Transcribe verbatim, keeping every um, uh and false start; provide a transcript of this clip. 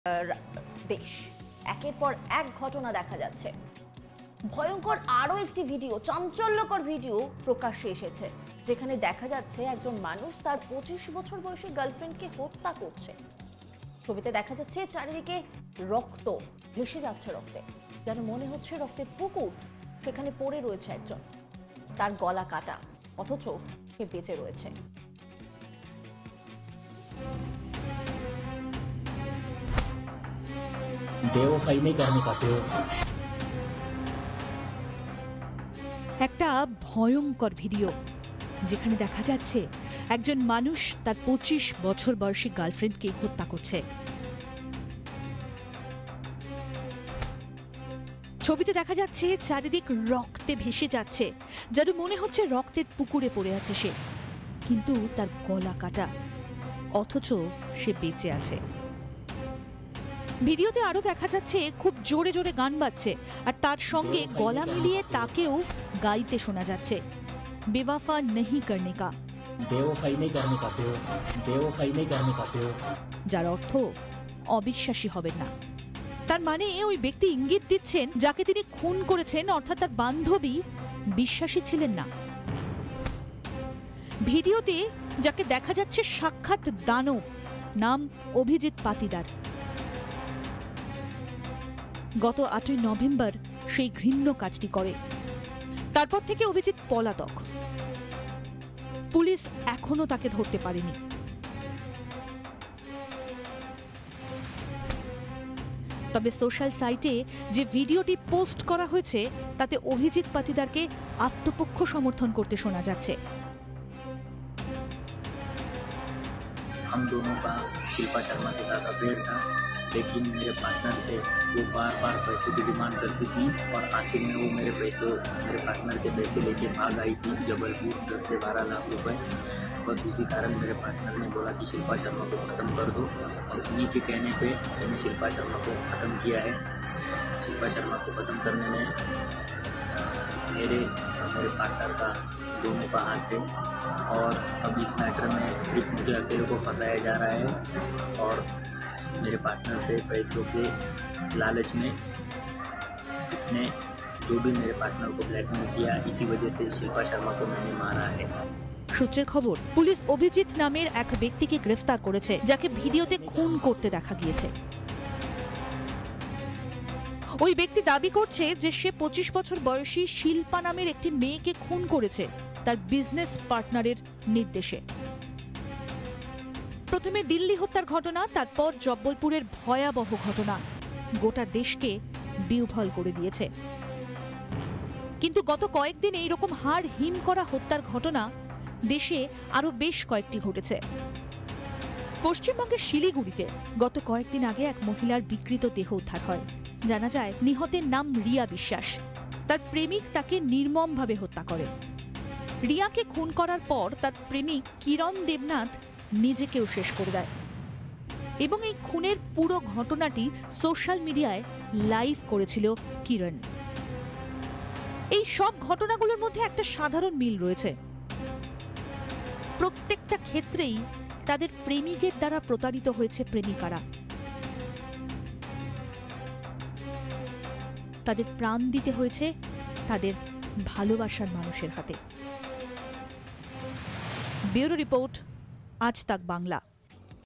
দেশ একের পর এক ঘটনা দেখা যাচ্ছে। ভয়ঙ্কর আরো একটি ভিডিও, চাঞ্চল্যকর ভিডিও প্রকাশ্যে এসেছে, যেখানে দেখা যাচ্ছে একজন মানুষ তার পঁচিশ বছর বয়সী গার্লফ্রেন্ডকে হত্যা করছে। ছবিতে দেখা যাচ্ছে চারিদিকে রক্ত ভেসে যাচ্ছে, রক্তে যেন মনে হচ্ছে রক্তের পুকুর। সেখানে পড়ে রয়েছে একজন, তার গলা কাটা, অথচ সে বেঁচে রয়েছে। बेवफाई नहीं करने का बेवफाई। একটা ভয়ঙ্কর ভিডিও যেখানে দেখা যাচ্ছে একজন মানুষ তার পঁচিশ বছর বয়সী গার্লফ্রেন্ডকে হত্যা করছে। ছবিতে দেখা যাচ্ছে চারিদিক রক্তে ভেসে যাচ্ছে, যেন মনে হচ্ছে রক্তের পুকুরে পড়ে আছে সে, কিন্তু তার গলা কাটা, অথচ সে বেঁচে আছে। ভিডিওতে আরো দেখা যাচ্ছে খুব জোরে জোরে গান বাজছে, আর তার সঙ্গে গলা মিলিয়ে তাকেও গাইতে শোনা যাচ্ছে, বেওয়াফা নেহি করনে কা, बेवफाई नहीं करने का बेवफाई, बेवफाई नहीं करने का बेवफाई। যার অর্থ অবিশ্বাসী হবেন না। তার মানে ওই ব্যক্তি ইঙ্গিত দিচ্ছেন যাকে তিনি খুন করেছেন, অর্থাৎ তার বান্ধবী, বিশ্বাসী ছিলেন না। ভিডিওতে যাকে দেখা যাচ্ছে সাক্ষাৎ দানব, নাম অভিজিৎ পাতিদার। গত আটই নভেম্বর সেই ঘৃণ্য কাজটি করে। তারপর থেকে অভিজিৎ পলাতক, পুলিশ এখনো তাকে ধরতে পারেনি। তবে সোশ্যাল সাইটে যে ভিডিওটি পোস্ট করা হয়েছে তাতে অভিজিৎ পাতিদারকে আত্মপক্ষ সমর্থন করতে শোনা যাচ্ছে। हम दोनों का शिल्पा शर्मा के साथ अफेयर था, लेकिन मेरे पार्टनर से वो बार बार पैसे की डिमांड करती थी और आखिर में वो मेरे पैसे मेरे पार्टनर के पैसे लेके भाग आई थी जबलपुर, दस से बारह लाख रुपए। बस इसी कारण मेरे पार्टनर ने बोला कि शिल्पा शर्मा को ख़त्म कर दो, और उन्हीं के कहने पे मैंने शिल्पा शर्मा को ख़त्म किया है। शिल्पा शर्मा को ख़त्म करने में मेरे और मेरे पार्टनर का दोनों का हाथ है, और अब इस मैटर में सिर्फ मुझे अकेले को फंसाया जा रहा है, और मेरे पार्टनर से पैसों के लालच में इसने जो भी मेरे पार्टनर को ब्लैकमेल किया, इसी वजह से शिल्पा शर्मा को मैंने मारा है। সূত্রের খবর, পুলিশ অভিজিৎ নামের এক ব্যক্তিকে গ্রেফতার করেছে, যাকে ভিডিওতে খুন করতে দেখা গিয়েছে। ওই ব্যক্তি দাবি করছে যে সে পঁচিশ বছর বয়সী শিল্পা নামের একটি মেয়েকে খুন করেছে তার বিজনেস পার্টনারের নির্দেশে। প্রথমে দিল্লি হত্যার ঘটনা, তারপর জব্বলপুরের ভয়াবহ ঘটনা গোটা দেশকে বিহ্বল করে দিয়েছে। কিন্তু গত কয়েকদিন এইরকম হাড় হিম করা হত্যার ঘটনা দেশে আরো বেশ কয়েকটি ঘটেছে। পশ্চিমবঙ্গের শিলিগুড়িতে গত কয়েকদিন আগে এক মহিলার বিকৃত দেহ উদ্ধার হয়। জানা যায় নিহতের নাম রিয়া বিশ্বাস। তার প্রেমিক তাকে নির্মমভাবে হত্যা করে। রিয়াকে খুন করার পর তার প্রেমিক কিরণ দেবনাথ নিজেকেও শেষ করে দেয়, এবং এই খুনের পুরো ঘটনাটি সোশ্যাল মিডিয়ায় লাইভ করেছিল কিরণ। এই সব ঘটনাগুলোর মধ্যে একটা সাধারণ মিল রয়েছে, প্রত্যেকটা ক্ষেত্রেই তাদের প্রেমিকের দ্বারা প্রতারিত হয়েছে প্রেমিকারা। তাদের প্রাণ দিতে হয়েছে তাদের ভালোবাসার মানুষের হাতে। ব্যুরো রিপোর্ট, আজ তাক বাংলা।